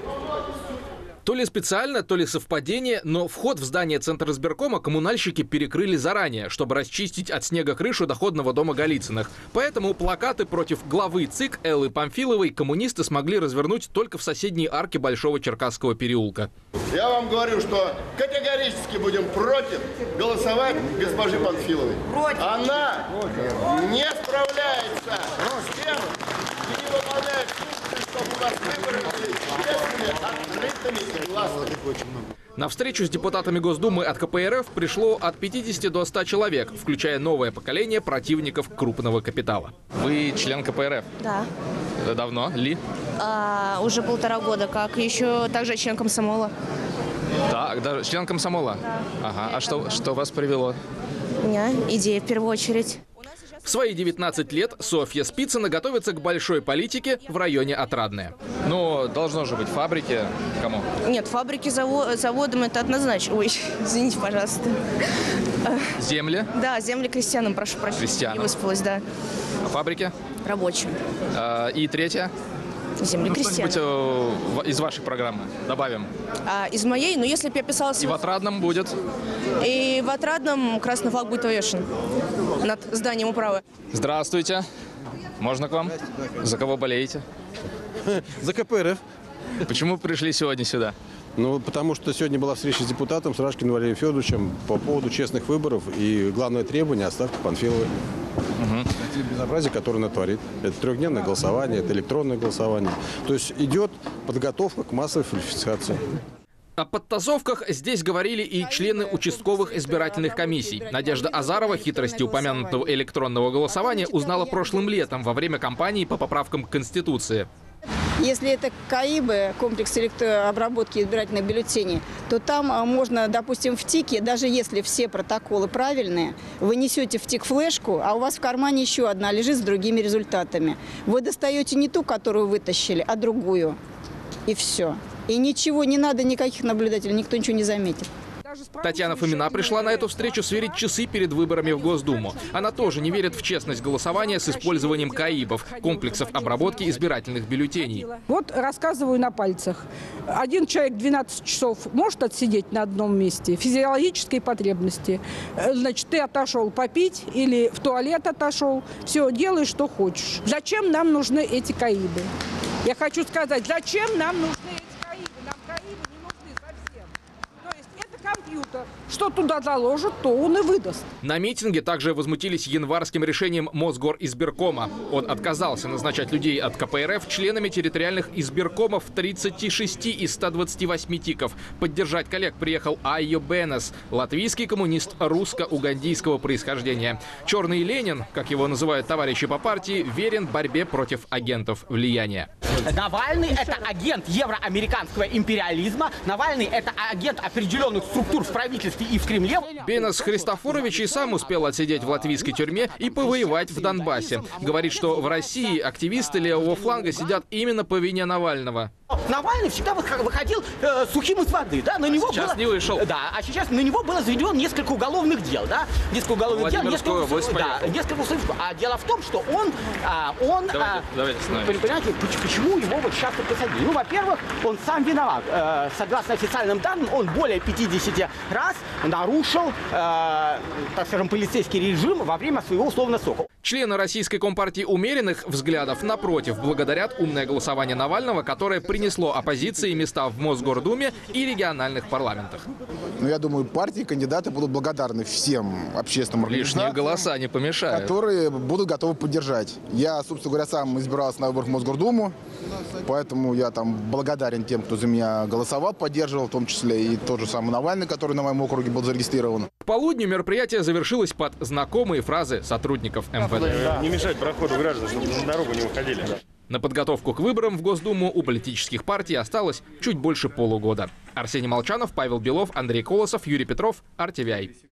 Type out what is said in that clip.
То ли специально, то ли совпадение, но вход в здание Центра избиркома коммунальщики перекрыли заранее, чтобы расчистить от снега крышу доходного дома Голицыных. Поэтому плакаты против главы ЦИК Эллы Памфиловой коммунисты смогли развернуть только в соседней арке Большого Черкасского переулка. Я вам говорю, что категорически будем против голосовать госпожи Памфиловой. Она не справляется с тем, и не выполняет функции, чтобы у нас выборы были честными, открытыми и гласными. На встречу с депутатами Госдумы от КПРФ пришло от 50 до 100 человек, включая новое поколение противников крупного капитала. Вы член КПРФ? Да. Это давно? Ли? Уже 1,5 года, как еще также член комсомола. Так, даже член комсомола? Да. Ага. А что вас привело? У меня идея в первую очередь. В свои 19 лет Софья Спицына готовится к большой политике в районе Отрадное. Ну, должно же быть фабрики. Кому? Нет, фабрики, заводом это однозначно. Ой, извините, пожалуйста. Земли? Да, земли крестьянам, прошу прощения. Крестьянам. Не выспалась, да. А фабрики? Рабочим. И третья? Земли крестьянам. Что-нибудь из вашей программы добавим? Из моей, ну если бы я писала... И в Отрадном будет? И в Отрадном красный флаг будет повешен над зданием управы. Здравствуйте. Можно к вам? За кого болеете? За КПРФ. Почему пришли сегодня сюда? Ну, потому что сегодня была встреча с депутатом, с Рашкиным Валерием Федоровичем по поводу честных выборов и главное требование – отставки Панфиловой. Те безобразия, которые она творит. Это 3-дневное голосование, это электронное голосование. То есть идет подготовка к массовой фальсификации. О подтасовках здесь говорили и члены участковых избирательных комиссий. Надежда Азарова хитрости упомянутого электронного голосования узнала прошлым летом во время кампании по поправкам к Конституции. Если это КАИБы, комплекс обработки избирательных бюллетеней, то там можно, допустим, в ТИКе, даже если все протоколы правильные, вы несете в ТИК флешку, а у вас в кармане еще одна лежит с другими результатами. Вы достаете не ту, которую вытащили, а другую. И все. И ничего, не надо никаких наблюдателей, никто ничего не заметит. Татьяна Фомина пришла на эту встречу сверить часы перед выборами в Госдуму. Она тоже не верит в честность голосования с использованием КАИБов, комплексов обработки избирательных бюллетеней. Вот рассказываю на пальцах. Один человек 12 часов может отсидеть на одном месте, физиологические потребности. Значит, ты отошел попить или в туалет отошел, все, делай, что хочешь. Зачем нам нужны эти КАИБы? Я хочу сказать, зачем нам нужны эти КАИБы? Нам КАИБы не нужны совсем. То есть это компьютер. Что туда заложит, то он и выдаст. На митинге также возмутились январским решением Мосгоризбиркома. Он отказался назначать людей от КПРФ членами территориальных избиркомов 36 из 128 ТИКов. Поддержать коллег приехал Айо Бенес, латвийский коммунист русско-угандийского происхождения. Черный Ленин, как его называют товарищи по партии, верен борьбе против агентов влияния. Навальный – это агент евроамериканского империализма. Навальный – это агент определенных структур в правительстве и в Кремле. Бенес Христофорович и сам успел отсидеть в латвийской тюрьме и повоевать в Донбассе. Говорит, что в России активисты левого фланга сидят именно по вине Навального. Навальный всегда выходил сухим из воды, да? На него сейчас не вышел. Да, а сейчас на него было заведено несколько уголовных дел, да? Несколько уголовных дел, несколько условий. А дело в том, что он понимаете, почему его вот сейчас посадили? Ну, во-первых, он сам виноват. Согласно официальным данным, он более 50 раз нарушил, так скажем, полицейский режим во время своего условного срока. Члены Российской Компартии умеренных взглядов, напротив, благодарят умное голосование Навального, которое принесло оппозиции места в Мосгордуме и региональных парламентах. Но я думаю, партии, кандидаты будут благодарны всем общественным организациям. Лишние голоса не помешают. Которые будут готовы поддержать. Я, собственно говоря, сам избирался на выборах в Мосгордуму, поэтому я там благодарен тем, кто за меня голосовал, поддерживал, в том числе и тот же самый Навальный, который на моем округе был зарегистрирован. К полудню мероприятие завершилось под знакомые фразы сотрудников МВД. Не мешать проходу граждан, чтобы на дорогу не выходили. На подготовку к выборам в Госдуму у политических партий осталось чуть больше полугода. Арсений Молчанов, Павел Белов, Андрей Колосов, Юрий Петров, RTVI.